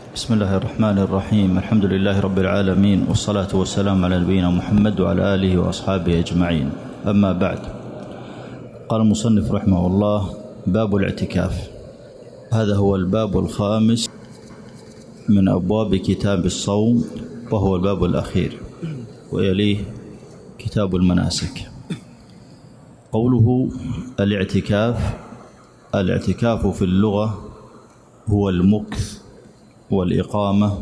بسم الله الرحمن الرحيم. الحمد لله رب العالمين، والصلاة والسلام على نبينا محمد وعلى آله وأصحابه أجمعين. أما بعد، قال المصنف رحمه الله: باب الاعتكاف. هذا هو الباب الخامس من أبواب كتاب الصوم، وهو الباب الأخير، ويليه كتاب المناسك. قوله الاعتكاف: الاعتكاف في اللغة هو المكث والإقامة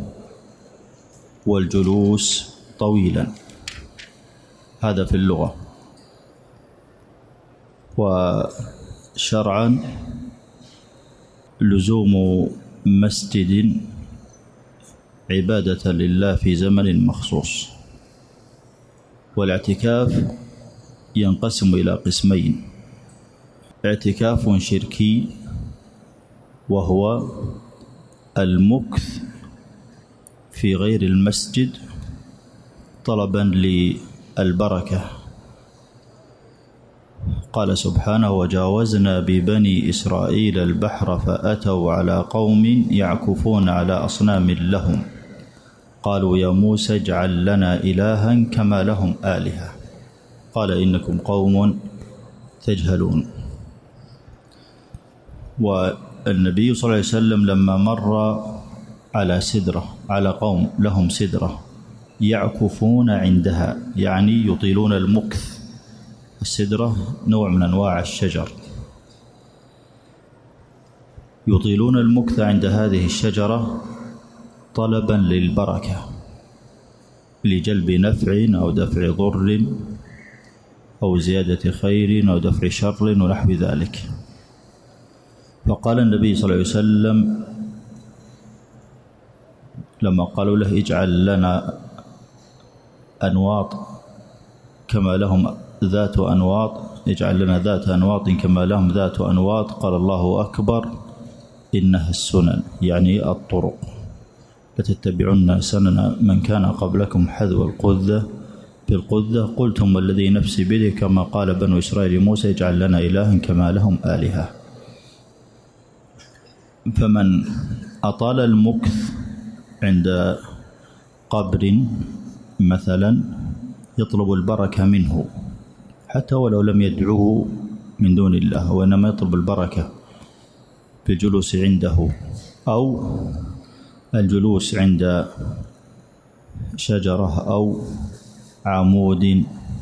والجلوس طويلا، هذا في اللغة. وشرعا لزوم مسجد عبادة لله في زمن مخصوص. والاعتكاف ينقسم إلى قسمين: اعتكاف شركي، وهو المكث في غير المسجد طلبا للبركة. قال سبحانه: وجاوزنا ببني إسرائيل البحر فأتوا على قوم يعكفون على أصنام لهم قالوا يا موسى اجعل لنا إلها كما لهم آلهة قال إنكم قوم تجهلون. والنبي صلى الله عليه وسلم لما مر على سدرة، على قوم لهم سدرة يعكفون عندها، يعني يطيلون المكث. السدرة نوع من أنواع الشجر، يطيلون المكث عند هذه الشجرة طلبا للبركة، لجلب نفع أو دفع ضر أو زيادة خير أو دفع شر ونحو ذلك. فقال النبي صلى الله عليه وسلم لما قالوا له اجعل لنا أنواط كما لهم ذات أنواط، اجعل لنا ذات أنواط كما لهم ذات أنواط، قال الله أكبر إنها السنن، يعني الطرق، لتتبعن سنن من كان قبلكم حذو القذة بالقذة قلتم والذي نفسي بيده كما قال بنو إسرائيل موسى اجعل لنا إلها كما لهم آلهة. فمن أطال المكث عند قبر مثلا يطلب البركة منه، حتى ولو لم يدعوه من دون الله، وإنما يطلب البركة بالجلوس عنده، أو الجلوس عند شجرة أو عمود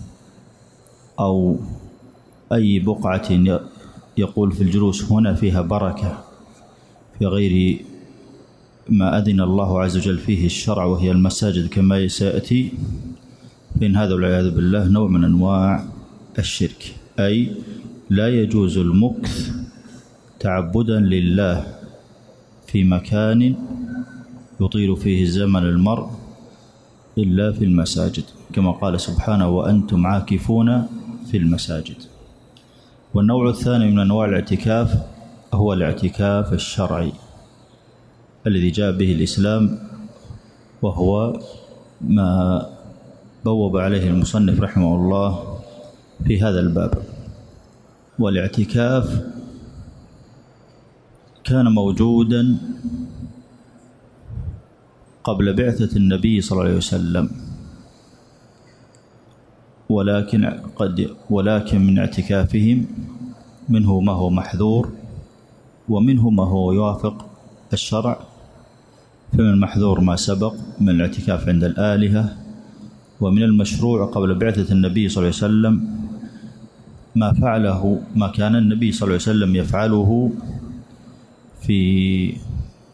أو أي بقعة يقول في الجلوس هنا فيها بركة في غير ما أذن الله عز وجل فيه الشرع، وهي المساجد كما سيأتي. فإن هذا والعياذ بالله نوع من أنواع الشرك، أي لا يجوز المكث تعبدا لله في مكان يطيل فيه زمن المرء إلا في المساجد، كما قال سبحانه وأنتم عاكفون في المساجد. والنوع الثاني من أنواع الاعتكاف هو الاعتكاف الشرعي الذي جاء به الإسلام، وهو ما بوب عليه المصنف رحمه الله في هذا الباب. والاعتكاف كان موجودا قبل بعثة النبي صلى الله عليه وسلم، ولكن من اعتكافهم منه ما هو محذور ومنه ما هو يوافق الشرع. فمن المحذور ما سبق من الاعتكاف عند الآلهة، ومن المشروع قبل بعثة النبي صلى الله عليه وسلم ما كان النبي صلى الله عليه وسلم يفعله في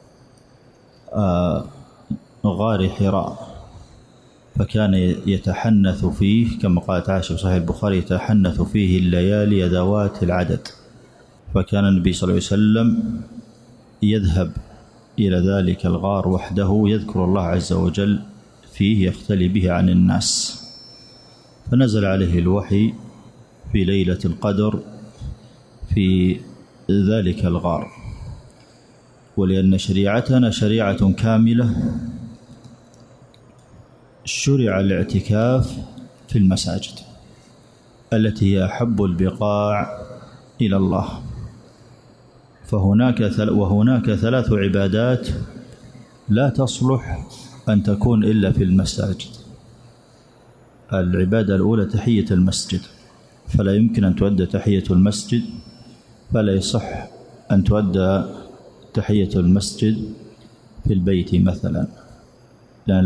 غار حراء، فكان يتحنث فيه كما قالت عائشة في صحيح البخاري يتحنث فيه الليالي ذوات العدد. فكان النبي صلى الله عليه وسلم يذهب إلى ذلك الغار وحده يذكر الله عز وجل فيه، يختلي به عن الناس. فنزل عليه الوحي في ليلة القدر في ذلك الغار. ولأن شريعتنا شريعة كاملة شرع الاعتكاف في المساجد التي هي أحب البقاع إلى الله. وهناك 3 عبادات لا تصلح أن تكون إلا في المساجد. العبادة الأولى تحية المسجد، فلا يمكن أن تؤدى تحية المسجد، فلا يصح أن تؤدى تحية المسجد في البيت مثلا، لأن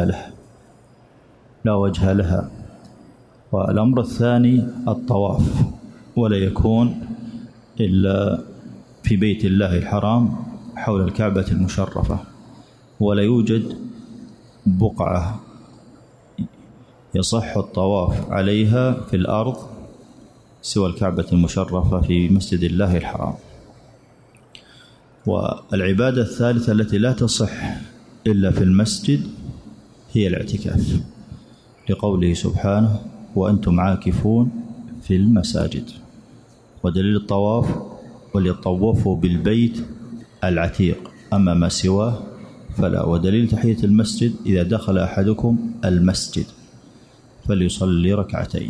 لا وجه لها. والأمر الثاني الطواف، ولا يكون إلا في بيت الله الحرام حول الكعبة المشرفة، ولا يوجد بقعة يصح الطواف عليها في الأرض سوى الكعبة المشرفة في مسجد الله الحرام. والعبادة الثالثة التي لا تصح إلا في المسجد هي الاعتكاف، لقوله سبحانه: وأنتم عاكفون في المساجد. ودليل الطواف: وليطوفوا بالبيت العتيق، أما ما سواه فلا. ودليل تحية المسجد: إذا دخل أحدكم المسجد فليصلي ركعتين.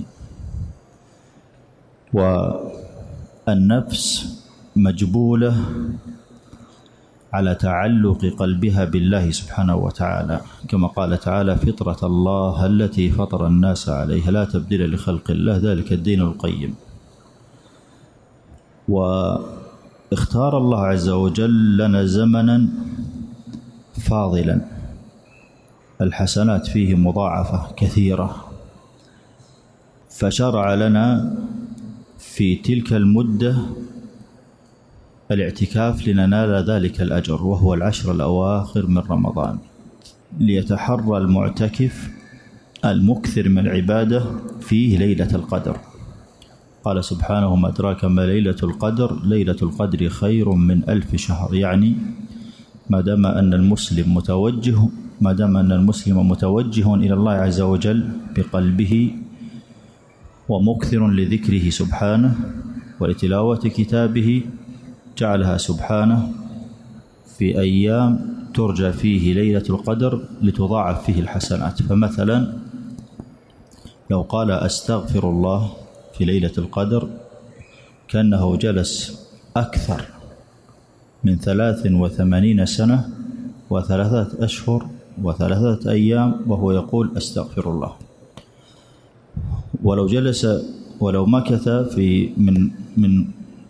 والنفس مجبولة على تعلق قلبها بالله سبحانه وتعالى، كما قال تعالى: فطرة الله التي فطر الناس عليها لا تبديل لخلق الله ذلك الدين القيم. واختار الله عز وجل لنا زمنا فاضلا الحسنات فيه مضاعفة كثيرة، فشرع لنا في تلك المدة الاعتكاف لننال ذلك الأجر، وهو العشر الأواخر من رمضان، ليتحرى المعتكف المكثر من العبادة فيه ليلة القدر. قال سبحانه: وما أدراك ما ليلة القدر، ليلة القدر خير من 1000 شهر. يعني ما دام أن المسلم متوجه إلى الله عز وجل بقلبه ومكثر لذكره سبحانه ولتلاوة كتابه، جعلها سبحانه في أيام ترجى فيه ليلة القدر لتضاعف فيه الحسنات. فمثلا لو قال أستغفر الله في ليلة القدر كأنه جلس أكثر من 83 سنة و3 أشهر و3 أيام وهو يقول أستغفر الله. ولو مكث من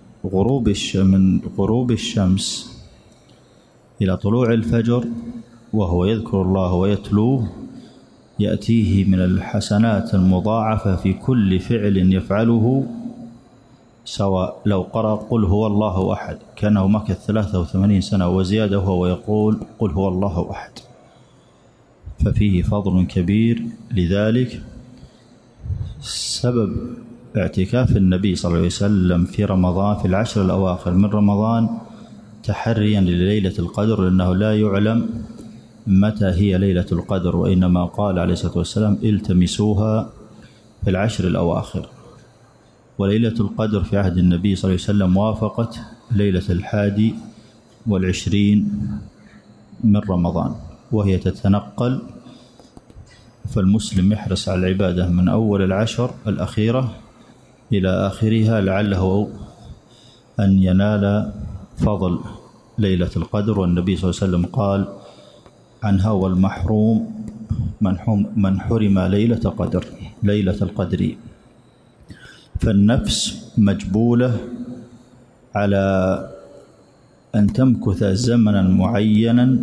غروب الشمس إلى طلوع الفجر وهو يذكر الله ويتلوه، يأتيه من الحسنات المضاعفة في كل فعل يفعله، سواء لو قرأ قل هو الله أحد كأنه مكث 83 سنة وزيادة وهو يقول قل هو الله أحد، ففيه فضل كبير. لذلك سبب اعتكاف النبي صلى الله عليه وسلم في رمضان في العشر الأواخر من رمضان تحريا لليلة القدر، لأنه لا يعلم متى هي ليلة القدر، وإنما قال عليه الصلاة والسلام: التمسوها في العشر الأواخر. وليلة القدر في عهد النبي صلى الله عليه وسلم وافقت ليلة 21 من رمضان، وهي تتنقل، فالمسلم يحرص على العبادة من أول العشر الأخيرة إلى آخرها لعله أن ينال فضل ليلة القدر. والنبي صلى الله عليه وسلم قال عنها: والمحروم من حرم ليلة القدر. فالنفس مجبولة على أن تمكث زمنا معينا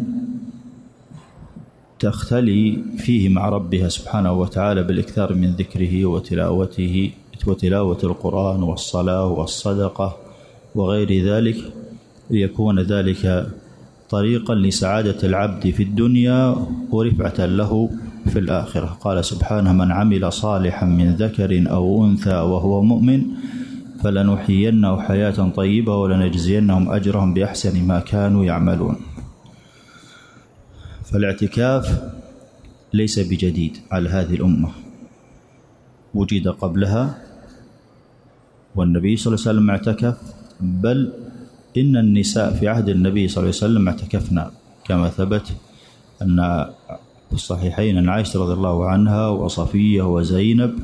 تختلي فيه مع ربها سبحانه وتعالى بالإكثار من ذكره وتلاوة القرآن والصلاة والصدقة وغير ذلك، ليكون ذلك طريقا لسعادة العبد في الدنيا ورفعة له في الآخرة. قال سبحانه: من عمل صالحا من ذكر أو أنثى وهو مؤمن فلنحيينه حياة طيبة ولنجزينهم أجرهم بأحسن ما كانوا يعملون. فالاعتكاف ليس بجديد على هذه الأمة، وجد قبلها والنبي صلى الله عليه وسلم اعتكف، بل إن النساء في عهد النبي صلى الله عليه وسلم اعتكفنا، كما ثبت أن في الصحيحين أن عائشة رضي الله عنها وصفية وزينب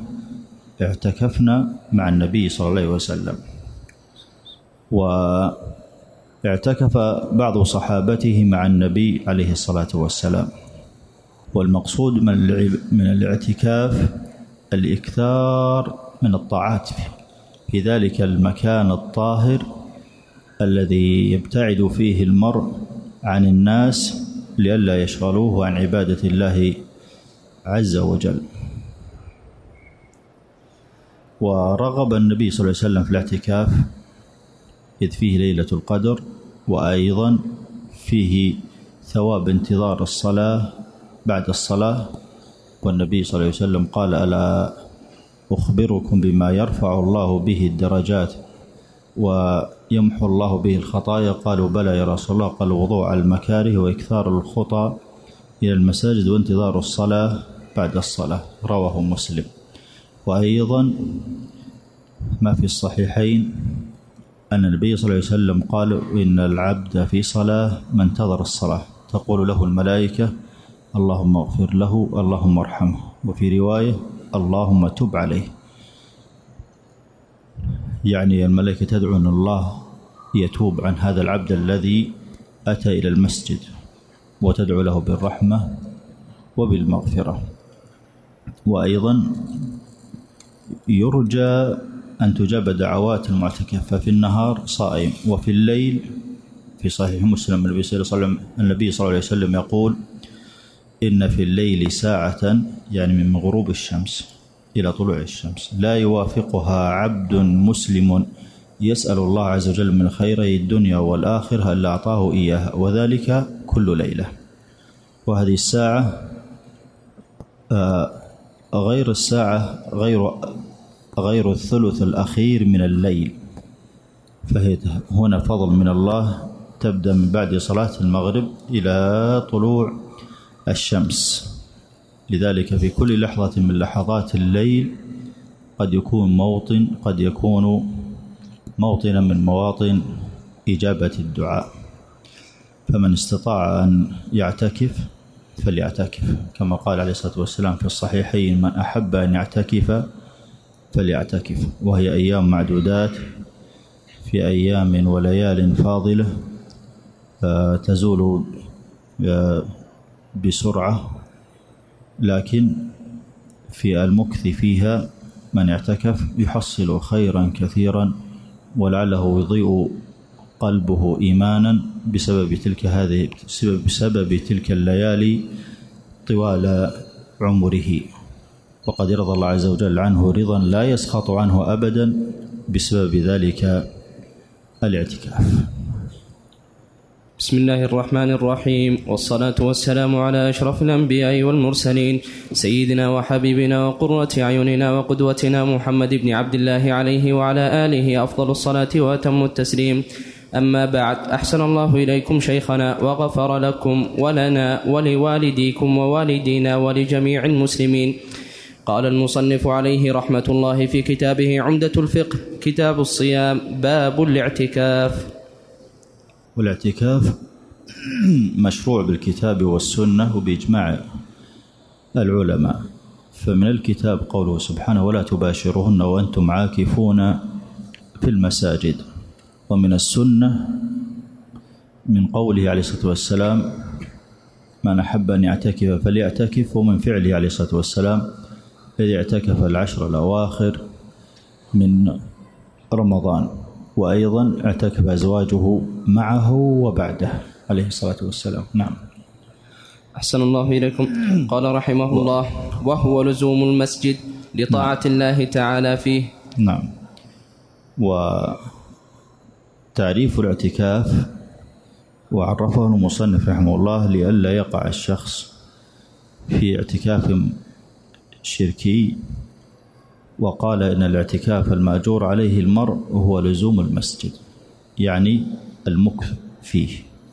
اعتكفنا مع النبي صلى الله عليه وسلم. اعتكف بعض صحابته مع النبي عليه الصلاة والسلام. والمقصود من الاعتكاف الإكثار من الطاعات في ذلك المكان الطاهر الذي يبتعد فيه المرء عن الناس لئلا يشغلوه عن عبادة الله عز وجل. ورغب النبي صلى الله عليه وسلم في الاعتكاف إذ فيه ليلة القدر، وأيضا فيه ثواب انتظار الصلاة بعد الصلاة. والنبي صلى الله عليه وسلم قال: ألا أخبركم بما يرفع الله به الدرجات ويمحو الله به الخطايا؟ قالوا: بلى يا رسول الله. قال: الوضوء على المكاره وإكثار الخطى إلى المساجد وانتظار الصلاة بعد الصلاة. رواه مسلم. وأيضا ما في الصحيحين أن النبي صلى الله عليه وسلم قال: إن العبد في صلاة ما انتظر الصلاة تقول له الملائكة: اللهم اغفر له، اللهم ارحمه. وفي رواية: اللهم تب عليه. يعني الملائكة تدعو أن الله يتوب عن هذا العبد الذي أتى إلى المسجد، وتدعو له بالرحمة وبالمغفرة. وأيضا يرجى أن تجاب دعوات المعتكف، ففي النهار صائم، وفي الليل في صحيح مسلم النبي صلى الله عليه وسلم يقول: إن في الليل ساعة، يعني من غروب الشمس إلى طلوع الشمس، لا يوافقها عبد مسلم يسأل الله عز وجل من خيري الدنيا والآخرة إلا أعطاه إياها، وذلك كل ليلة. وهذه الساعة غير الساعة غير الثلث الأخير من الليل، فهي هنا فضل من الله تبدأ من بعد صلاة المغرب إلى طلوع الشمس. لذلك في كل لحظة من لحظات الليل قد يكون موطنا من مواطن إجابة الدعاء. فمن استطاع أن يعتكف فليعتكف، كما قال عليه الصلاة والسلام في الصحيحين: من أحب أن يعتكف فليعتكف. وهي أيام معدودات، في أيام وليال فاضلة تزول بسرعة، لكن في المكث فيها من اعتكف يحصل خيرا كثيرا، ولعله يضيء قلبه إيمانا بسبب تلك الليالي طوال عمره. وقد رضى الله عز وجل عنه رضا لا يسخط عنه أبدا بسبب ذلك الاعتكاف. بسم الله الرحمن الرحيم، والصلاة والسلام على أشرف الأنبياء والمرسلين، سيدنا وحبيبنا وقرة أعيننا وقدوتنا محمد بن عبد الله عليه وعلى آله أفضل الصلاة وأتم التسليم. أما بعد، أحسن الله إليكم شيخنا وغفر لكم ولنا ولوالديكم ووالدينا ولجميع المسلمين. قال المصنف عليه رحمة الله في كتابه عمدة الفقه، كتاب الصيام، باب الاعتكاف. والاعتكاف مشروع بالكتاب والسنة وبإجماع العلماء. فمن الكتاب قوله سبحانه: ولا تباشرهن وأنتم عاكفون في المساجد. ومن السنة من قوله عليه الصلاة والسلام: من أحب أن يعتكف فليعتكف. ومن فعله عليه الصلاة والسلام الذي اعتكف العشر الأواخر من رمضان، وأيضا اعتكف أزواجه معه وبعده عليه الصلاة والسلام. نعم. أحسن الله إليكم. قال رحمه الله: وهو لزوم المسجد لطاعة الله تعالى فيه. نعم. وتعريف الاعتكاف وعرفه المصنف رحمه الله لئلا يقع الشخص في اعتكاف شركي، وقال إن الاعتكاف المأجور عليه المرء هو لزوم المسجد، يعني المكث فيه.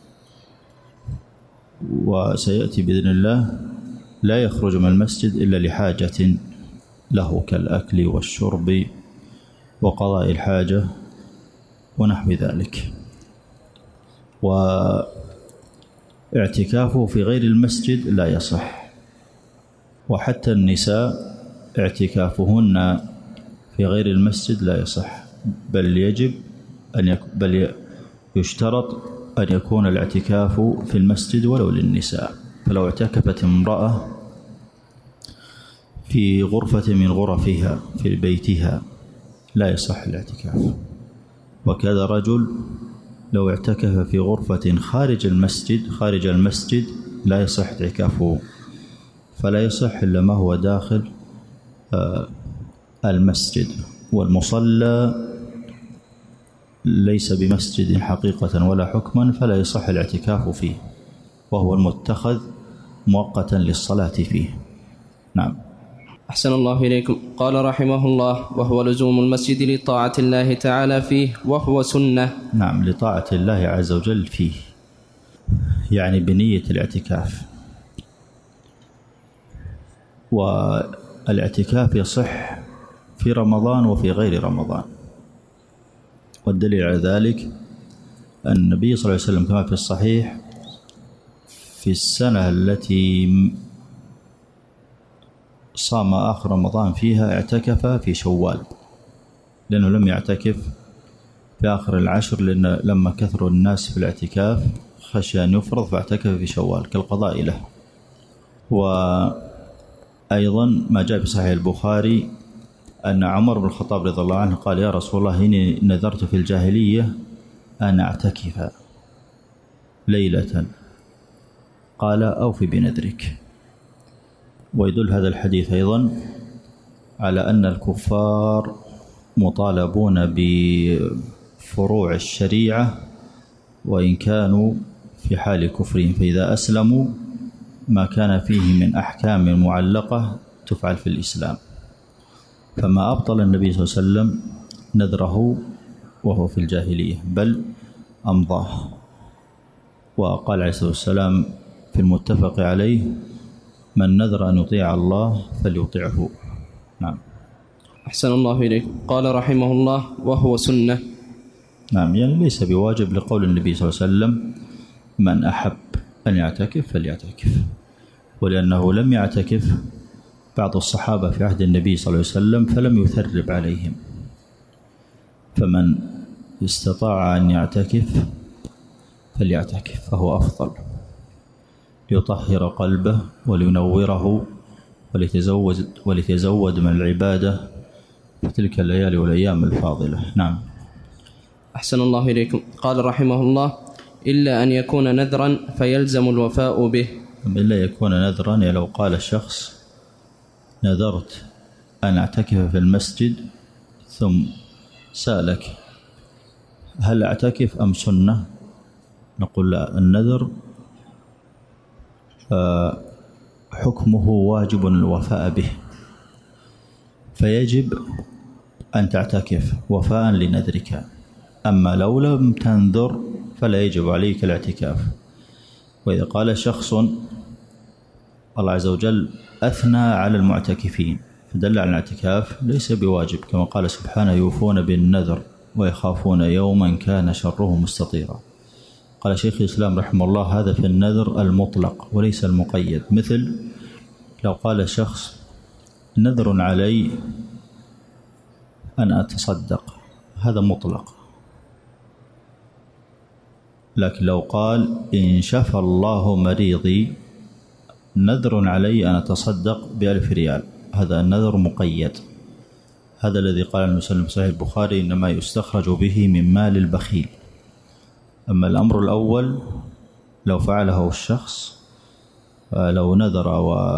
وسيأتي بإذن الله لا يخرج من المسجد إلا لحاجة له كالأكل والشرب وقضاء الحاجة ونحو ذلك. واعتكافه في غير المسجد لا يصح. وحتى النساء اعتكافهن في غير المسجد لا يصح، بل يجب يشترط أن يكون الاعتكاف في المسجد ولو للنساء. فلو اعتكفت امرأة في غرفة من غرفها في بيتها لا يصح الاعتكاف، وكذا رجل لو اعتكف في غرفة خارج المسجد لا يصح اعتكافه، فلا يصح إلا ما هو داخل المسجد. والمصلى ليس بمسجد حقيقة ولا حكما، فلا يصح الاعتكاف فيه، وهو المتخذ مؤقتا للصلاة فيه. نعم. أحسن الله إليكم. قال رحمه الله: وهو لزوم المسجد لطاعة الله تعالى فيه، وهو سنة. نعم، لطاعة الله عز وجل فيه، يعني بنية الاعتكاف. والاعتكاف يصح في رمضان وفي غير رمضان، والدليل على ذلك أن النبي صلى الله عليه وسلم كما في الصحيح في السنة التي صام آخر رمضان فيها اعتكف في شوال، لأنه لم يعتكف في آخر العشر، لأن لما كثروا الناس في الاعتكاف خشى أن يفرض فاعتكف في شوال كالقضاء له. وأيضا ما جاء في صحيح البخاري أن عمر بن الخطاب رضي الله عنه قال: يا رسول الله، إني نذرت في الجاهلية أن أعتكف ليلة. قال: أوف بنذرك. ويدل هذا الحديث أيضا على أن الكفار مطالبون بفروع الشريعة وإن كانوا في حال كفرهم، فإذا أسلموا ما كان فيه من أحكام معلقة تفعل في الإسلام. فما أبطل النبي صلى الله عليه وسلم نذره وهو في الجاهلية، بل أمضاه. وقال عليه الصلاة والسلام في المتفق عليه: من نذر أن يطيع الله فليطيعه. نعم. أحسن الله إليك. قال رحمه الله: وهو سنة. نعم، يعني ليس بواجب، لقول النبي صلى الله عليه وسلم: من أحب أن يعتكف فليعتكف. ولأنه لم يعتكف بعض الصحابة في عهد النبي صلى الله عليه وسلم فلم يثرب عليهم، فمن استطاع أن يعتكف فليعتكف، فهو أفضل ليطهر قلبه ولينوره وليتزود من العبادة في تلك الليالي والأيام الفاضلة. نعم. أحسن الله إليكم. قال رحمه الله: إلا أن يكون نذرا فيلزم الوفاء به. إلا يكون نذرا، يعني لو قال الشخص: نذرت أن أعتكف في المسجد، ثم سألك: هل أعتكف أم سنة؟ نقول: لا، النذر حكمه واجب الوفاء به، فيجب أن تعتكف وفاء لنذرك. أما لو لم تنذر فلا يجب عليك الاعتكاف. وإذا قال شخص: الله عز وجل أثنى على المعتكفين، فدل على الاعتكاف ليس بواجب، كما قال سبحانه: يوفون بالنذر ويخافون يوما كان شره مستطيرا. قال شيخ الإسلام رحمه الله: هذا في النذر المطلق وليس المقيد. مثل لو قال شخص: نذر علي أن أتصدق، هذا مطلق. لكن لو قال: إن شفى الله مريضي نذر علي أن أتصدق ب1000 ريال، هذا النذر مقيد. هذا الذي قال المسلم في صحيح البخاري: إنما يستخرج به من مال البخيل. أما الأمر الأول لو فعله الشخص، لو نذر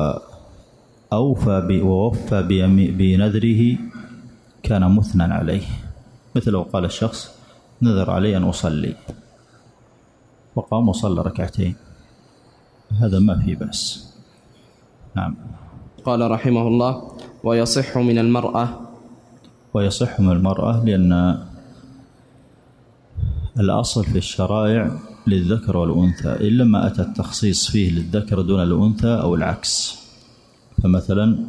ووفى بنذره كان مثنى عليه. مثل لو قال الشخص: نذر علي أن أصلي، وقام وصلى ركعتين، هذا ما في بأس. نعم. قال رحمه الله: ويصح من المرأة. ويصح من المرأة، لأن الأصل في الشرائع للذكر والأنثى، إلا ما أتى التخصيص فيه للذكر دون الأنثى أو العكس. فمثلا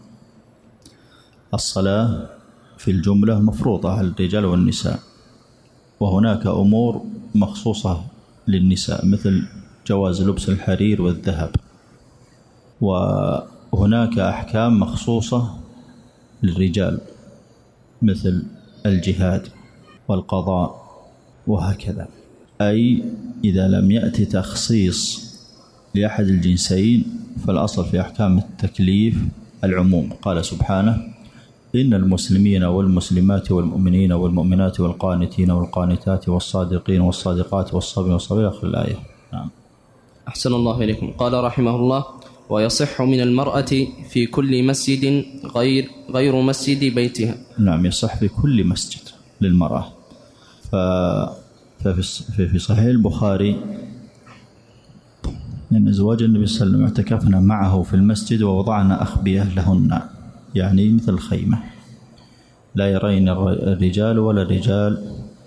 الصلاة في الجملة مفروضة على الرجال والنساء، وهناك أمور مخصوصة للنساء مثل جواز لبس الحرير والذهب، وهناك أحكام مخصوصة للرجال مثل الجهاد والقضاء وهكذا. أي إذا لم يأتي تخصيص لأحد الجنسين فالأصل في أحكام التكليف العموم. قال سبحانه: إن المسلمين والمسلمات والمؤمنين والمؤمنات والقانتين والقانتات والصادقين والصادقات والصابرين والصابرات، آخر الآية. نعم. أحسن الله إليكم. قال رحمه الله: ويصح من المرأة في كل مسجد غير مسجد بيتها. نعم، يصح في كل مسجد للمرأة. ففي صحيح البخاري أن أزواج النبي صلى الله عليه وسلم اعتكفنا معه في المسجد ووضعنا أخبية لهن، يعني مثل خيمة، لا يرين الرجال ولا الرجال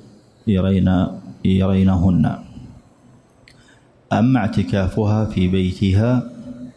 يرينهن. أما اعتكافها في بيتها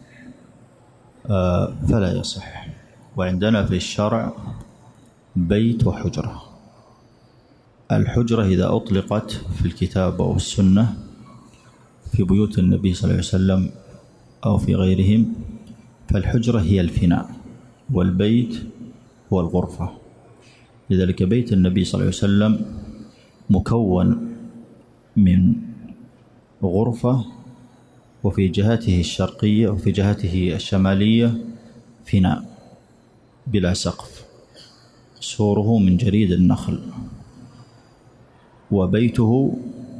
فلا يصح. وعندنا في الشرع بيت وحجرة. الحجرة إذا أطلقت في الكتاب أو السنة في بيوت النبي صلى الله عليه وسلم أو في غيرهم، فالحجرة هي الفناء والبيت هو الغرفة. لذلك بيت النبي صلى الله عليه وسلم مكون من غرفة، وفي جهته الشرقية وفي جهته الشمالية فناء بلا سقف، سوره من جريد النخل، وبيته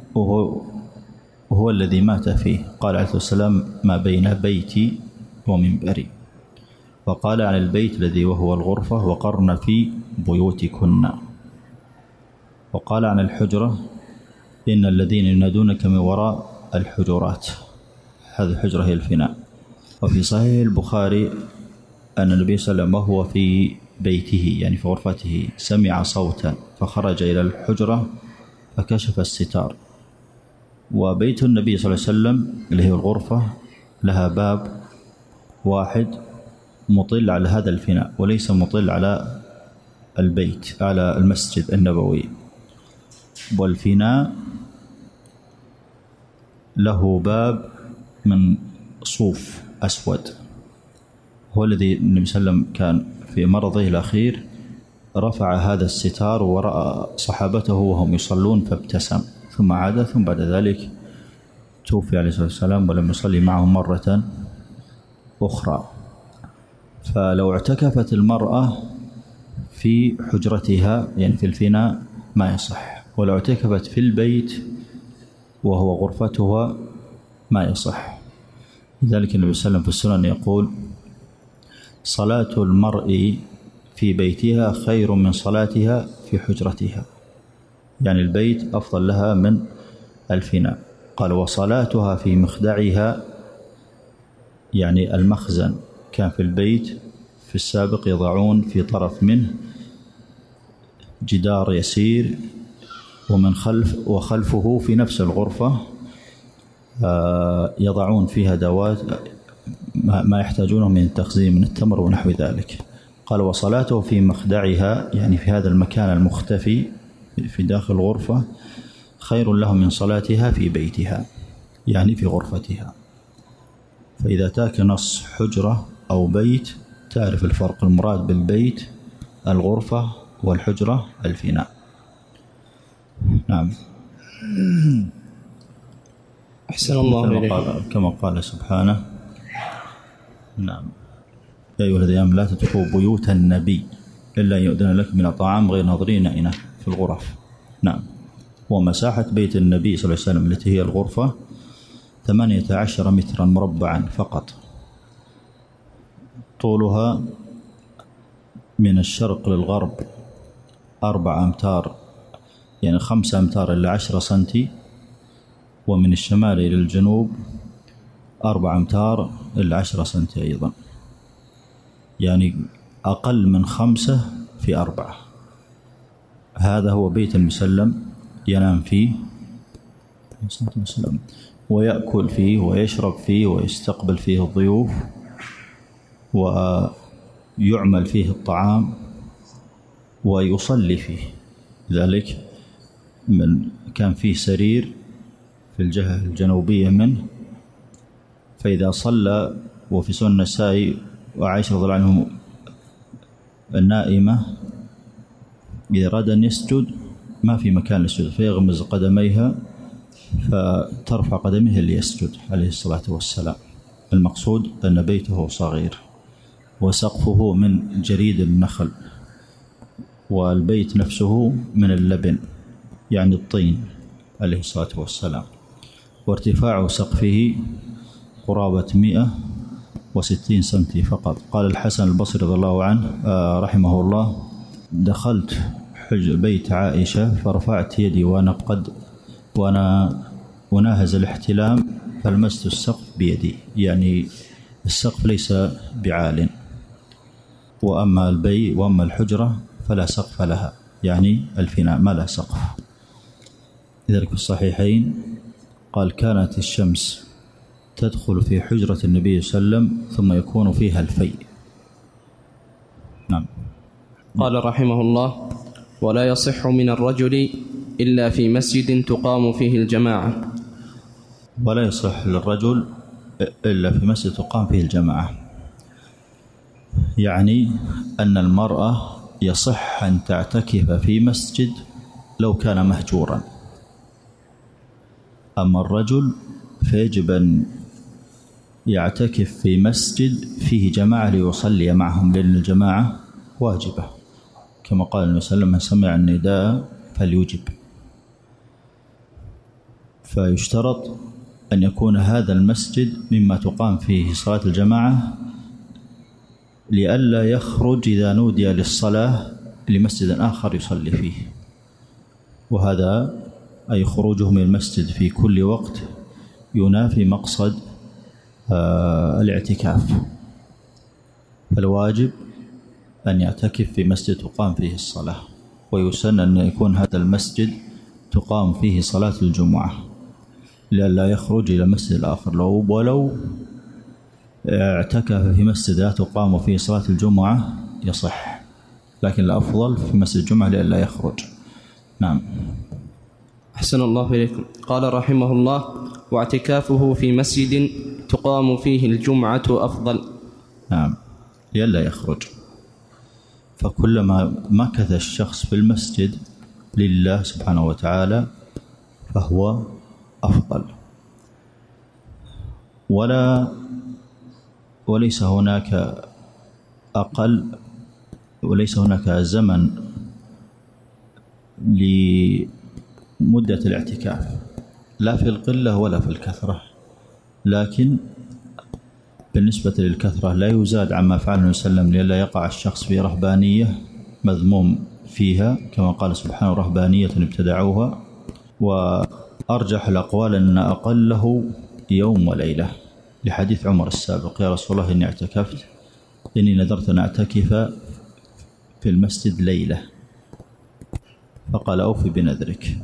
هو الذي مات فيه. قال عليه السلام: ما بين بيتي ومنبري. وقال عن البيت الذي وهو الغرفة: وقرن في بيوتكن. وقال عن الحجرة: إن الذين ينادونك من وراء الحجرات. هذه الحجرة هي الفناء. وفي صحيح البخاري أن النبي صلى الله عليه وسلم وهو في بيته يعني في غرفته سمع صوتا فخرج إلى الحجرة فكشف الستار. وبيت النبي صلى الله عليه وسلم اللي هي الغرفة لها باب واحد مطل على هذا الفناء، وليس مطل على البيت على المسجد النبوي. والفناء له باب من صوف أسود، هو الذي النبي صلى الله عليه وسلم كان في مرضه الأخير رفع هذا الستار ورأى صحابته وهم يصلون فابتسم، ثم عاد، ثم بعد ذلك توفي عليه الصلاة والسلام ولم يصلي معهم مرة أخرى. فلو اعتكفت المرأة في حجرتها يعني في الفناء ما يصح، ولو اعتكفت في البيت وهو غرفتها ما يصح. لذلك النبي صلى الله عليه وسلم في السنن يقول: صلاة المرء في بيتها خير من صلاتها في حجرتها، يعني البيت أفضل لها من الفناء. قال: وصلاتها في مخدعها، يعني المخزن كان في البيت في السابق يضعون في طرف منه جدار يسير، ومن وخلفه في نفس الغرفة يضعون فيها دوات ما يحتاجونه من تخزين من التمر ونحو ذلك. قال: وصلاته في مخدعها، يعني في هذا المكان المختفي في داخل الغرفة، خير له من صلاتها في بيتها، يعني في غرفتها. فإذا أتاك نص حجرة أو بيت تعرف الفرق. المراد بالبيت الغرفة، والحجرة الفناء. نعم. أحسن الله إليك. كما قال سبحانه: نعم، يا أيها الذين آمنوا لا تدخلوا بيوت النبي إلا أن يؤذن لكم من طعام غير ناظرين إناه في الغرف. نعم. ومساحة بيت النبي صلى الله عليه وسلم التي هي الغرفة 18 مترا مربعا فقط، طولها من الشرق للغرب 4 أمتار، يعني 5 أمتار إلى 10 سنتي، ومن الشمال إلى الجنوب 4 أمتار إلى 10 سنتي أيضا، يعني أقل من 5 في 4. هذا هو بيت المسلم ينام فيه ويأكل فيه ويشرب فيه ويستقبل فيه الضيوف ويعمل فيه الطعام ويصلي فيه. لذلك كان فيه سرير في الجهة الجنوبية منه، فإذا صلى، وفي سنن النسائي وعائشة رضي الله عنها النائمة إذا أراد أن يسجد ما في مكان للسجود فيغمز قدميها فترفع قدمه ليسجد عليه الصلاة والسلام. المقصود أن بيته صغير وسقفه من جريد النخل، والبيت نفسه من اللبن يعني الطين عليه الصلاة والسلام، وارتفاع سقفه قرابة 160 سنتي فقط. قال الحسن البصري رضي الله عنه رحمه الله: دخلت بيت عائشة فرفعت يدي وأنا أناهز الاحتلام فلمست السقف بيدي، يعني السقف ليس بعال، وأما الحجرة فلا سقف لها، يعني الفناء ما لا سقف. لذلك في الصحيحين قال: كانت الشمس تدخل في حجرة النبي صلى الله عليه وسلم ثم يكون فيها الفيء. نعم. قال رحمه الله: ولا يصح من الرجل إلا في مسجد تقام فيه الجماعة. ولا يصح للرجل إلا في مسجد تقام فيه الجماعة، يعني أن المرأة يصح أن تعتكف في مسجد لو كان مهجورا، أما الرجل فيجب أن يعتكف في مسجد فيه جماعة ليصلي معهم، لأن الجماعة واجبة كما قال النبي صلى الله عليه وسلم: من سمع النداء فليجب. فيشترط أن يكون هذا المسجد مما تقام فيه صلاة الجماعة لئلا يخرج إذا نودي للصلاة لمسجد آخر يصلي فيه، وهذا أي خروجه من المسجد في كل وقت ينافي مقصد الاعتكاف. فالواجب أن يعتكف في مسجد تقام فيه الصلاة، ويسن أن يكون هذا المسجد تقام فيه صلاة الجمعة لئلا يخرج إلى مسجد الآخر. ولو اعتكف في مسجد لا تقام فيه صلاة الجمعة يصح، لكن الأفضل في مسجد الجمعة لئلا يخرج. نعم. أحسن الله إليكم. قال رحمه الله: واعتكافه في مسجد تقام فيه الجمعة أفضل. نعم، لئلا يخرج. فكلما مكث الشخص في المسجد لله سبحانه وتعالى فهو أفضل. وليس هناك أقل، وليس هناك زمن لمدة الاعتكاف، لا في القلة ولا في الكثرة، لكن بالنسبة للكثرة لا يزاد عما فعله النبي صلى الله عليه وسلم لئلا يقع الشخص في رهبانية مذموم فيها، كما قال سبحانه: رهبانية ابتدعوها. وأرجح الأقوال أن أقله يوم وليلة، لحديث عمر السابق: يا رسول الله إني اعتكفت، إني نذرت أن أعتكف في المسجد ليلة، فقال: أوفي بنذرك.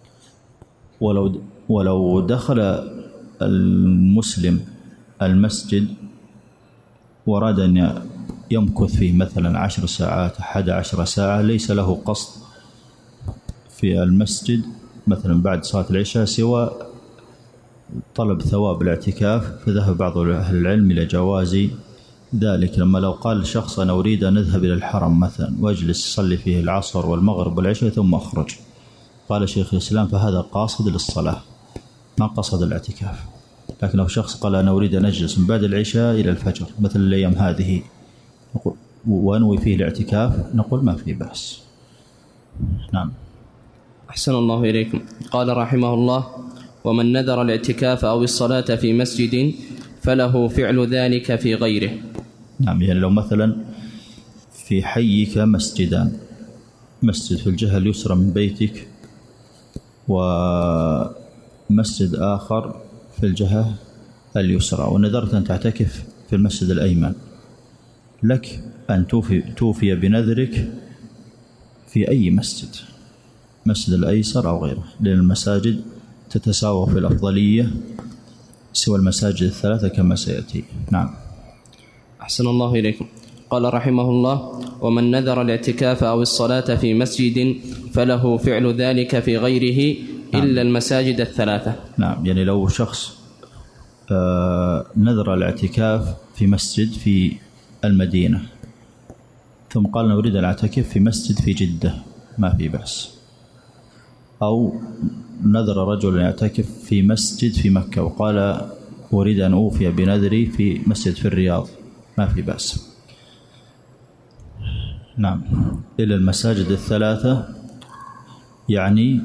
ولو دخل المسلم المسجد وأراد أن يمكث فيه مثلا 10 ساعات 11 ساعة، ليس له قصد في المسجد مثلا بعد صلاة العشاء سوى طلب ثواب الاعتكاف، فذهب بعض أهل العلم إلى جواز ذلك. لما لو قال شخص: أنا أريد أن أذهب إلى الحرم مثلا وأجلس أصلي فيه العصر والمغرب والعشاء ثم أخرج، قال شيخ الإسلام: فهذا قاصد للصلاة ما قصد الاعتكاف. لكن لو شخص قال: أنا أريد أن أجلس من بعد العشاء إلى الفجر مثل الأيام هذه وأنوي فيه الاعتكاف، نقول ما في بأس. نعم. أحسن الله إليكم. قال رحمه الله: ومن نذر الاعتكاف أو الصلاة في مسجد فله فعل ذلك في غيره. نعم، يعني لو مثلا في حيك مسجدان، مسجد في الجهة اليسرى من بيتك ومسجد آخر في الجهة اليسرى، ونذرت أن تعتكف في المسجد الأيمن، لك أن توفي بنذرك في أي مسجد، مسجد الأيسر أو غيره، لأن المساجد تتساوى في الأفضلية سوى المساجد الثلاثة كما سيأتي. نعم. أحسن الله إليكم. قال رحمه الله: ومن نذر الاعتكاف أو الصلاة في مسجد فله فعل ذلك في غيره إلا المساجد الثلاثة. نعم، يعني لو شخص نذر الاعتكاف في مسجد في المدينة ثم قال: نريد أن أعتكف في مسجد في جدة، ما في بأس. أو نذر رجل يعتكف في مسجد في مكة وقال أريد أن أوفي بنذري في مسجد في الرياض، ما في بأس. نعم. إلى المساجد الثلاثة يعني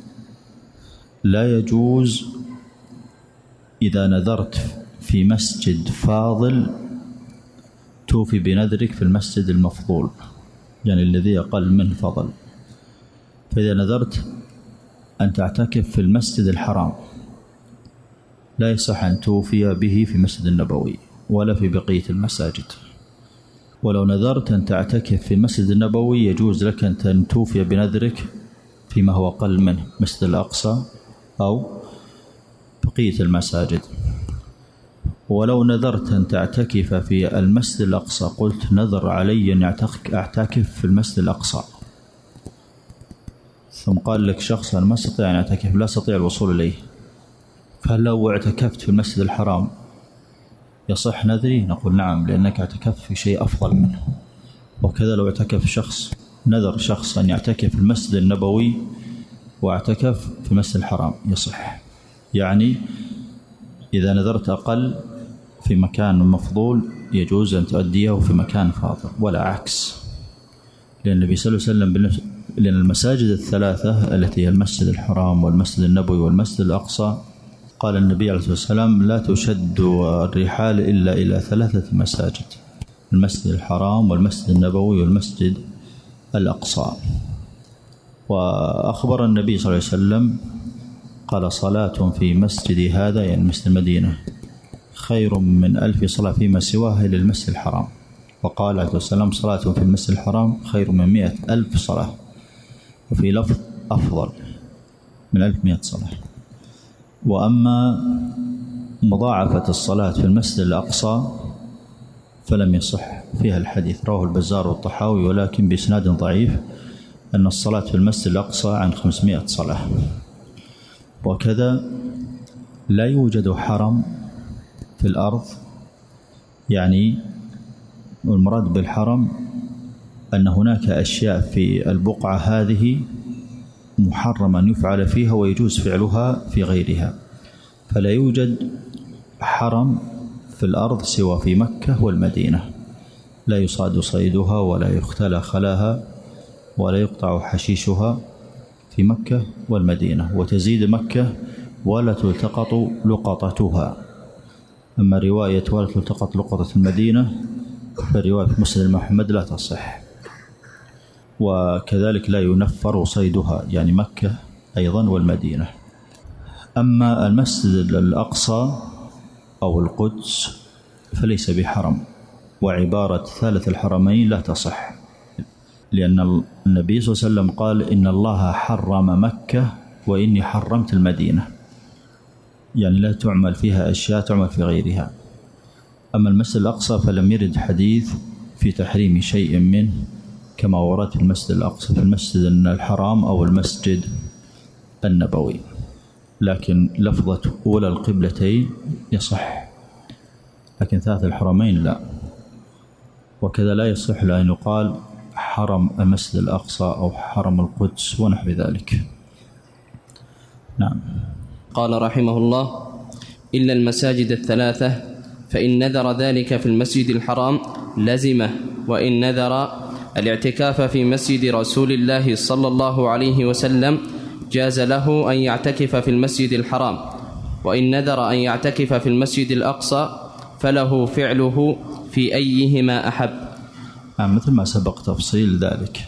لا يجوز إذا نذرت في مسجد فاضل توفي بنذرك في المسجد المفضول، يعني الذي أقل منه فضل. فإذا نذرت أن تعتكف في المسجد الحرام لا يصح أن توفي به في المسجد النبوي ولا في بقية المساجد. ولو نذرت أن تعتكف في المسجد النبوي يجوز لك أن توفي بنذرك فيما هو أقل منه، مسجد الأقصى أو بقية المساجد. ولو نذرت أن تعتكف في المسجد الأقصى قلت نذر علي أن أعتكف في المسجد الأقصى، ثم قال لك شخص أنا ما أستطيع أن أعتكف، لا أستطيع الوصول إليه، فهل لو اعتكفت في المسجد الحرام يصح نذري؟ نقول نعم، لأنك اعتكفت في شيء أفضل منه. وكذا لو اعتكف شخص، نذر شخص أن يعتكف في المسجد النبوي واعتكف في المسجد الحرام يصح. يعني إذا نذرت أقل في مكان مفضول يجوز أن تؤديه في مكان فاضل، ولا عكس. لأن النبي صلى الله عليه وسلم لأن المساجد الثلاثة التي هي المسجد الحرام والمسجد النبوي والمسجد الأقصى قال النبي عليه الصلاة والسلام لا تشد الرحال إلا إلى 3 مساجد: المسجد الحرام والمسجد النبوي والمسجد الأقصى. وأخبر النبي صلى الله عليه وسلم قال صلاة في مسجد هذا، يعني مسجد المدينة، خير من 1000 صلاة فيما سواها إلى المسجد الحرام. وقال عليه الصلاة والسلام صلاة في المسجد الحرام خير من 100,000 صلاة، وفي لفظ أفضل من 1100 صلاة. وأما مضاعفة الصلاة في المسجد الأقصى فلم يصح فيها الحديث، رواه البزار والطحاوي ولكن بإسناد ضعيف، أن الصلاة في المسجد الأقصى عن 500 صلاة. وكذا لا يوجد حرم في الأرض، يعني والمراد بالحرم أن هناك أشياء في البقعة هذه محرم أن يفعل فيها ويجوز فعلها في غيرها، فلا يوجد حرم في الأرض سوى في مكة والمدينة، لا يصاد صيدها ولا يختلى خلاها ولا يقطع حشيشها في مكة والمدينة، وتزيد مكة ولا تلتقط لقطتها. أما رواية ولا تلتقط لقطة المدينة فرواية مسند محمد لا تصح. وكذلك لا ينفر صيدها، يعني مكة أيضا والمدينة. أما المسجد الأقصى أو القدس فليس بحرم، وعبارة ثالث الحرمين لا تصح، لأن النبي صلى الله عليه وسلم قال إن الله حرم مكة وإني حرمت المدينة، يعني لا تعمل فيها أشياء تعمل في غيرها. أما المسجد الأقصى فلم يرد حديث في تحريم شيء منه كما ورد في المسجد الأقصى، في المسجد الحرام أو المسجد النبوي، لكن لفظة أولى القبلتين يصح، لكن ثالث الحرمين لا. وكذا لا يصح لأن يقال حرم المسجد الأقصى أو حرم القدس ونحو ذلك. نعم. قال رحمه الله: إلا المساجد الثلاثة، فإن نذر ذلك في المسجد الحرام لزمه، وإن نذر الاعتكاف في مسجد رسول الله صلى الله عليه وسلم جاز له أن يعتكف في المسجد الحرام، وإن نذر أن يعتكف في المسجد الأقصى فله فعله في أيهما أحب. مثل ما سبق تفصيل ذلك.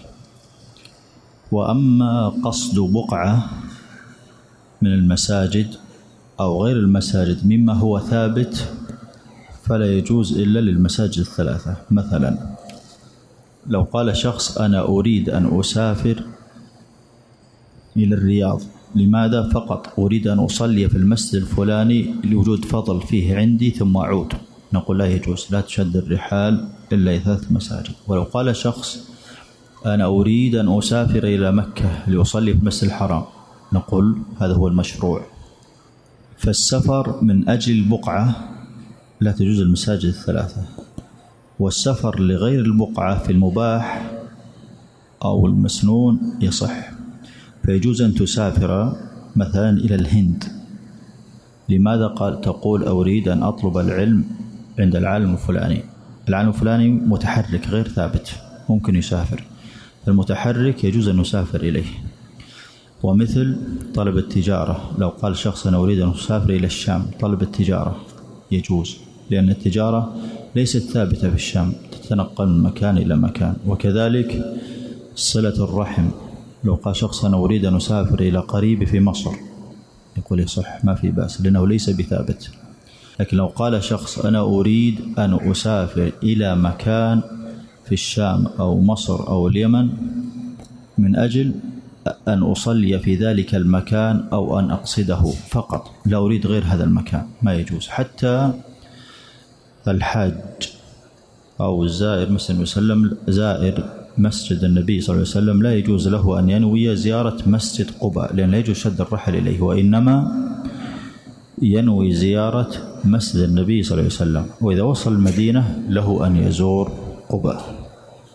وأما قصد بقعة من المساجد أو غير المساجد مما هو ثابت فلا يجوز إلا للمساجد الثلاثة. مثلا لو قال شخص أنا أريد أن أسافر إلى الرياض، لماذا؟ فقط أريد أن أصلي في المسجد الفلاني لوجود فضل فيه عندي ثم أعود، نقول لا يجوز، لا تشد الرحال إلا 3 مساجد. ولو قال شخص أنا أريد أن أسافر إلى مكة لأصلي في المسجد الحرام، نقول هذا هو المشروع. فالسفر من أجل البقعة لا تجوز المساجد الثلاثة، والسفر لغير البقعة في المباح أو المسنون يصح. فيجوز أن تسافر مثلا إلى الهند، لماذا تقول أريد أن أطلب العلم عند العالم الفلاني؟ العالم الفلاني متحرك غير ثابت، ممكن يسافر. المتحرك يجوز أن نسافر إليه. ومثل طلب التجارة، لو قال شخص أنا أريد أن أسافر إلى الشام، طلب التجارة يجوز، لأن التجارة ليست ثابتة في الشام، تتنقل من مكان إلى مكان. وكذلك صلة الرحم، لو قال شخص أنا أريد أن أسافر إلى قريبي في مصر، يقول يصح ما في بأس لأنه ليس بثابت. لكن لو قال شخص أنا أريد أن أسافر إلى مكان في الشام أو مصر أو اليمن من أجل أن أصلي في ذلك المكان أو أن أقصده فقط، لا أريد غير هذا المكان، ما يجوز. حتى الحاج أو الزائر مثل وسلم، زائر مسجد النبي صلى الله عليه وسلم لا يجوز له أن ينوي زيارة مسجد قباء، لأن لا يجوز شد الرحل إليه، وإنما ينوي زيارة مسجد النبي صلى الله عليه وسلم. وإذا وصل المدينة له أن يزور قباء.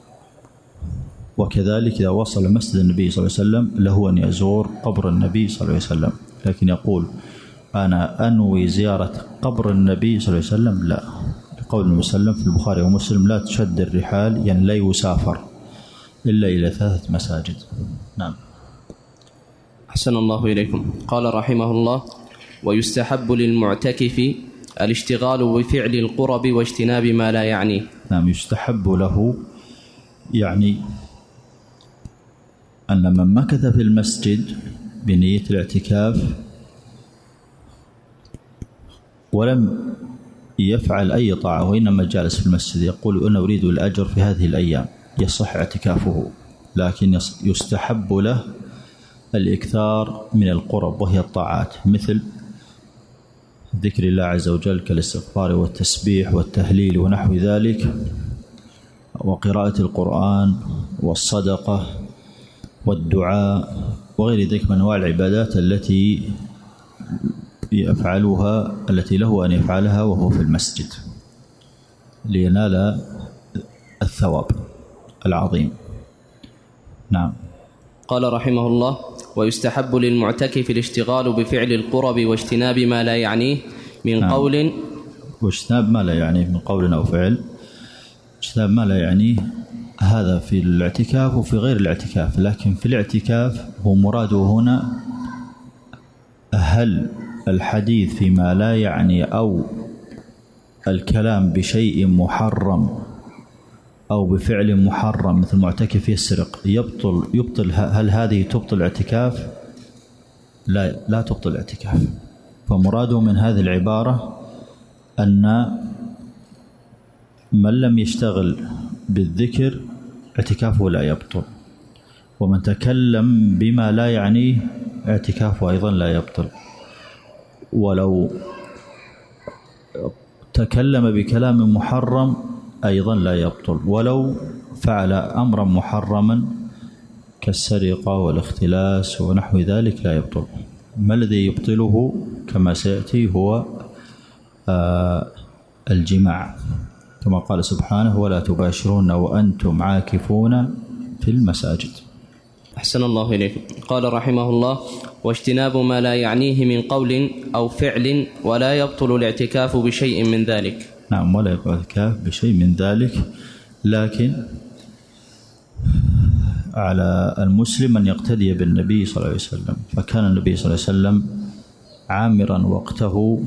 وكذلك إذا وصل مسجد النبي صلى الله عليه وسلم له أن يزور قبر النبي صلى الله عليه وسلم. لكن يقول أنا أنوي زيارة قبر النبي صلى الله عليه وسلم لا، لقول النبي صلى الله عليه وسلم في البخاري ومسلم لا تشد الرحال، يعني لا يسافر إلا إلى 3 مساجد. نعم. أحسن الله إليكم. قال رحمه الله: ويستحب للمعتكف الاشتغال بفعل القرب واجتناب ما لا يعنيه. نعم، يستحب له يعني أن من مكث في المسجد بنية الاعتكاف ولم يفعل أي طاعة وإنما جالس في المسجد يقول أنا أريد الأجر في هذه الأيام، يصح اعتكافه، لكن يستحب له الإكثار من القرب وهي الطاعات، مثل ذكر الله عز وجل كالاستغفار والتسبيح والتهليل ونحو ذلك، وقراءة القرآن والصدقة والدعاء وغير ذلك من أنواع العبادات التي يفعلها، التي له أن يفعلها وهو في المسجد لينال الثواب العظيم. نعم. قال رحمه الله: ويستحب للمعتكف الاشتغال بفعل القرب واجتناب ما لا يعنيه من نعم. قول، واجتناب ما لا يعنيه من قول أو فعل. اجتناب ما لا يعنيه هذا في الاعتكاف وفي غير الاعتكاف، لكن في الاعتكاف هو مراده هنا هل الحديث فيما لا يعني أو الكلام بشيء محرم أو بفعل محرم مثل معتكف يسرق يبطل هل هذه تبطل الاعتكاف؟ لا تبطل الاعتكاف. فمراده من هذه العبارة أن من لم يشتغل بالذكر اعتكافه لا يبطل، ومن تكلم بما لا يعنيه اعتكافه أيضا لا يبطل، ولو تكلم بكلام محرم أيضا لا يبطل، ولو فعل أمرا محرما كالسرقة والاختلاس ونحو ذلك لا يبطل. ما الذي يبطله كما سيأتي هو الجماع، كما قال سبحانه: ولا تباشرون وأنتم عاكفون في المساجد. أحسن الله إليكم. قال رحمه الله: واجتناب ما لا يعنيه من قول أو فعل ولا يبطل الاعتكاف بشيء من ذلك. نعم، ولا يبطل الاعتكاف بشيء من ذلك، لكن على المسلم أن يقتدي بالنبي صلى الله عليه وسلم، فكان النبي صلى الله عليه وسلم عامرا وقته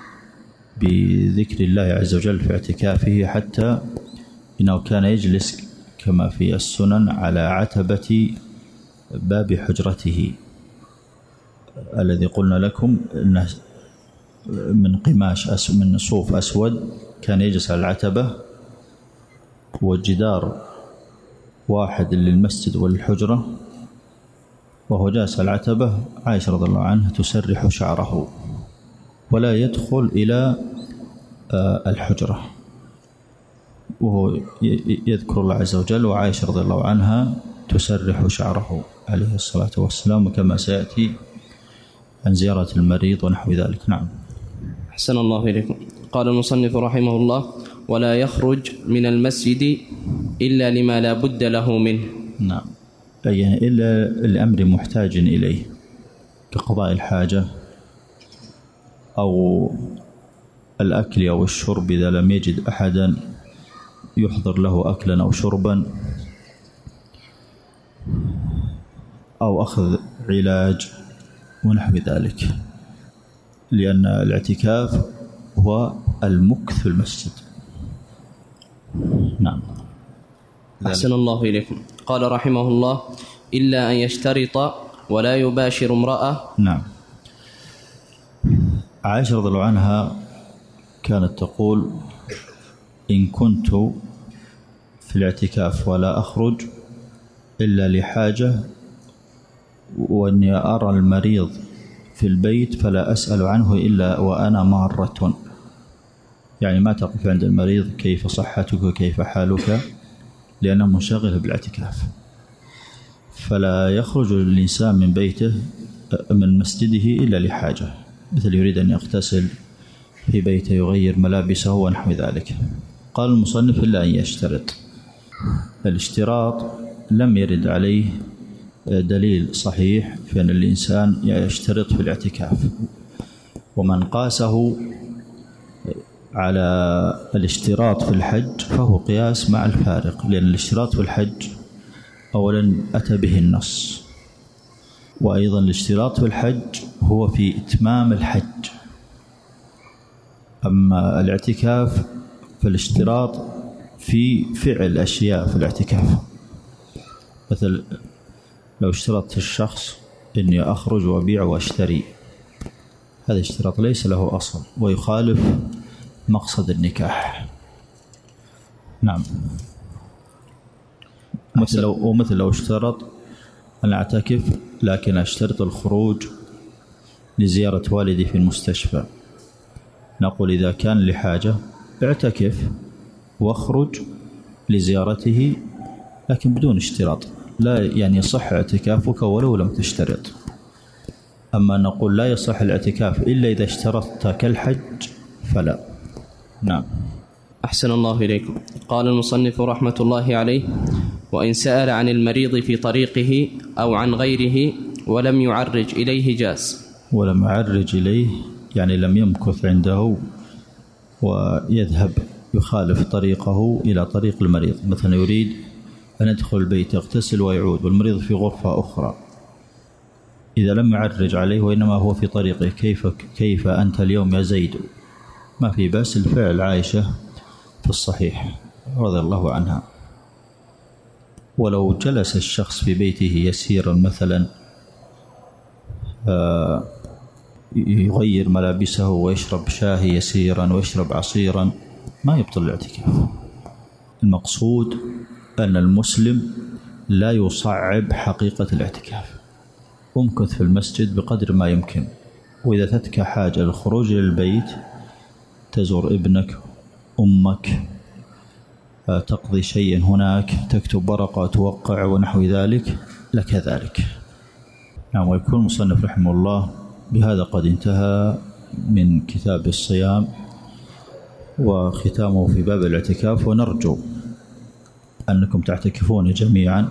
بذكر الله عز وجل في اعتكافه، حتى إنه كان يجلس كما في السنن على عتبة باب حجرته الذي قلنا لكم إنه من قماش من صوف أسود، كان يجلس على العتبة، والجدار واحد للمسجد وللحجرة، وهو جالس على العتبة عائشة رضي الله عنها تسرح شعره ولا يدخل إلى الحجرة، وهو يذكر الله عز وجل، وعائشة رضي الله عنها تسرح شعره عليه الصلاة والسلام، كما سيأتي عن زيارة المريض ونحو ذلك. نعم. أحسن الله إليكم. قال المصنف رحمه الله: ولا يخرج من المسجد إلا لما لا بد له منه. نعم، أي إلا الأمر محتاج إليه، كقضاء الحاجة أو الأكل أو الشرب إذا لم يجد أحدا يحضر له أكلا أو شربا، أو أخذ علاج ونحو ذلك، لأن الاعتكاف هو المكث في المسجد. نعم. أحسن الله إليكم. قال رحمه الله: إلا أن يشترط ولا يباشر امرأة. نعم. عائشة رضي الله عنها كانت تقول: إن كنت في الاعتكاف ولا أخرج إلا لحاجة وأني أرى المريض في البيت فلا أسأل عنه إلا وأنا مارة، يعني ما تقف عند المريض كيف صحتك وكيف حالك، لأنه منشغل بالاعتكاف. فلا يخرج الإنسان من بيته من مسجده إلا لحاجة، مثل يريد أن يغتسل في بيته يغير ملابسه ونحو ذلك. قال المصنف: إلا أن يشترط. الاشتراط لم يرد عليه دليل صحيح في أن الإنسان يشترط في الاعتكاف، ومن قاسه على الاشتراط في الحج فهو قياس مع الفارق، لأن الاشتراط في الحج أولا أتى به النص، وأيضا الاشتراط في الحج هو في إتمام الحج. أما الاعتكاف فالاشتراط في فعل أشياء في الاعتكاف، مثل لو اشترط الشخص إني أخرج وأبيع وأشتري، هذا اشتراط ليس له أصل ويخالف مقصد النكاح. نعم. ومثل لو اشترط أن أعتكف لكن أشترط الخروج لزيارة والدي في المستشفى، نقول إذا كان لحاجة اعتكف واخرج لزيارته لكن بدون اشتراط، لا يعني يصح اعتكافك ولو لم تشترط. أما نقول لا يصح الاعتكاف إلا إذا اشترطت كالحج فلا. نعم. أحسن الله إليكم. قال المصنف رحمة الله عليه: وإن سأل عن المريض في طريقه أو عن غيره ولم يعرج إليه جاز. ولم يعرج إليه يعني لم يمكث عنده ويذهب يخالف طريقه إلى طريق المريض، مثلا يريد أن يدخل البيت يغتسل ويعود والمريض في غرفة أخرى، إذا لم يعرج عليه وإنما هو في طريقه كيف أنت اليوم يا زيد، ما في بأس الفعل عائشة في الصحيح رضي الله عنها. ولو جلس الشخص في بيته يسيرا مثلا يغير ملابسه ويشرب شاهي يسيرا ويشرب عصيرا ما يبطل الاعتكاف. المقصود أن المسلم لا يصعب حقيقة الاعتكاف، امكث في المسجد بقدر ما يمكن، وإذا تتك حاجة للخروج للبيت تزور ابنك أمك تقضي شيء هناك تكتب ورقة توقع ونحو ذلك لك ذلك. نعم. ويكون المصنف رحمه الله بهذا قد انتهى من كتاب الصيام وختامه في باب الاعتكاف، ونرجو أنكم تعتكفون جميعا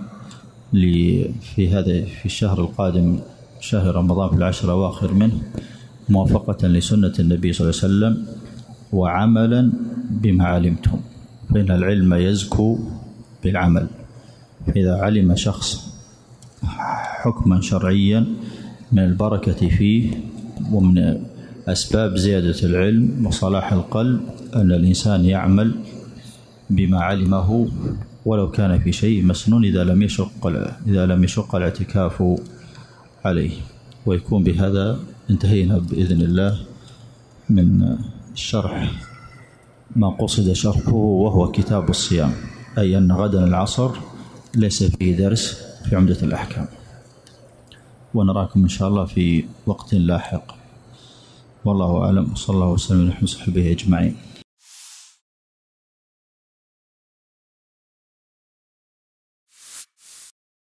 في الشهر القادم شهر رمضان في العشر الأواخر منه، موافقة لسنة النبي صلى الله عليه وسلم وعملا بما علمتم، فإن العلم يزكو بالعمل. فإذا علم شخص حكما شرعيا من البركة فيه ومن أسباب زيادة العلم وصلاح القلب أن الإنسان يعمل بما علمه ولو كان في شيء مسنون إذا لم يشق الاعتكاف عليه. ويكون بهذا انتهينا بإذن الله من الشرح ما قصد شرحه وهو كتاب الصيام، أي أن غدا العصر ليس فيه درس في عمدة الأحكام، ونراكم إن شاء الله في وقت لاحق، والله أعلم. صلى الله وسلم على صحبه أجمعين.